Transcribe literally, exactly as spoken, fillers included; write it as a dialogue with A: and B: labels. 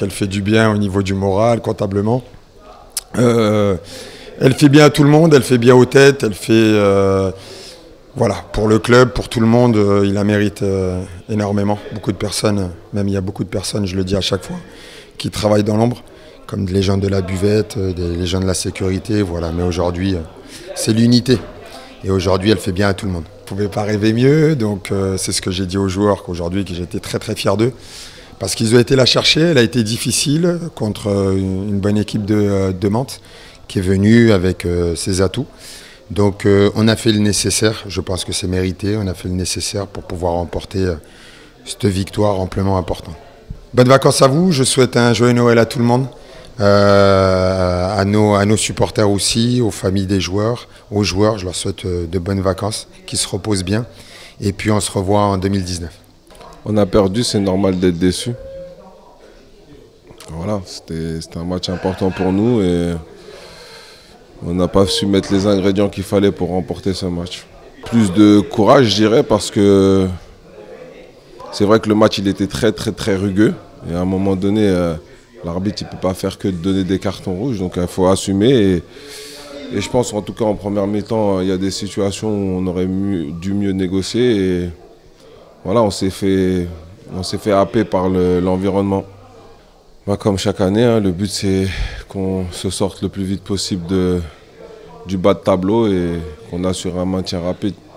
A: qu'elle fait du bien au niveau du moral, comptablement. Euh, elle fait bien à tout le monde, elle fait bien aux têtes, elle fait... Euh, voilà, pour le club, pour tout le monde, euh, il la mérite euh, énormément. Beaucoup de personnes, même il y a beaucoup de personnes, je le dis à chaque fois, qui travaillent dans l'ombre, comme les gens de la buvette, euh, les gens de la sécurité, voilà. Mais aujourd'hui, euh, c'est l'unité. Et aujourd'hui, elle fait bien à tout le monde. On ne pouvait pas rêver mieux, donc euh, c'est ce que j'ai dit aux joueurs qu'aujourd'hui, que j'étais très très fier d'eux. Parce qu'ils ont été la chercher, elle a été difficile contre euh, une bonne équipe de, de Mantes, qui est venue avec euh, ses atouts. Donc euh, on a fait le nécessaire, je pense que c'est mérité, on a fait le nécessaire pour pouvoir remporter euh, cette victoire amplement importante. Bonnes vacances à vous, je souhaite un joyeux Noël à tout le monde, euh, à, nos, à nos supporters aussi, aux familles des joueurs, aux joueurs, je leur souhaite euh, de bonnes vacances, qu'ils se reposent bien, et puis on se revoit en deux mille dix-neuf.
B: On a perdu, c'est normal d'être déçu. Voilà, c'était un match important pour nous et on n'a pas su mettre les ingrédients qu'il fallait pour remporter ce match. Plus de courage, je dirais, parce que c'est vrai que le match il était très très très rugueux. Et à un moment donné, euh, l'arbitre ne peut pas faire que de donner des cartons rouges, donc il faut assumer. Et, et je pense en tout cas en première mi-temps, il y a des situations où on aurait mieux, dû mieux négocier. Et voilà, on s'est fait, on s'est fait happer par l'environnement. Bah, comme chaque année, hein, le but c'est qu'on se sorte le plus vite possible de, du bas de tableau et qu'on assure un maintien rapide.